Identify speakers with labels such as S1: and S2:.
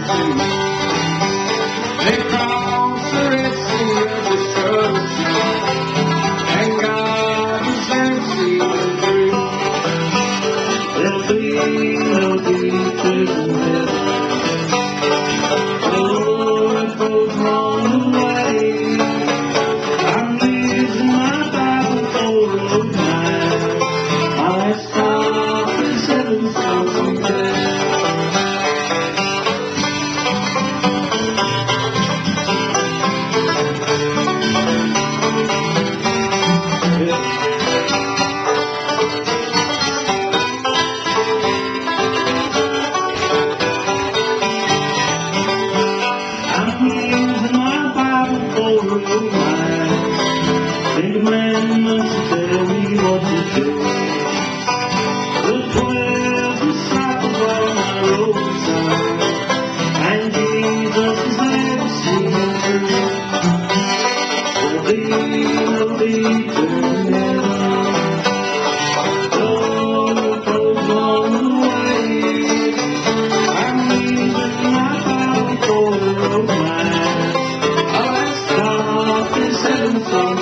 S1: too. They crossed the Red Sea of destruction, and God was there to see them through. There'll be no beaches in heaven. Oh, it goes on away. I'm using my Bible for road night. I stop at 7 something day. I'm using my Bible for road night. The commandments tell me what to do. The 12 disciples are on my roadside, and Jesus is there to see me through. There'll be no eternity. Oh, it goes on the way. I'm using my Bible for the road night. Oh, I stop at 7 songs.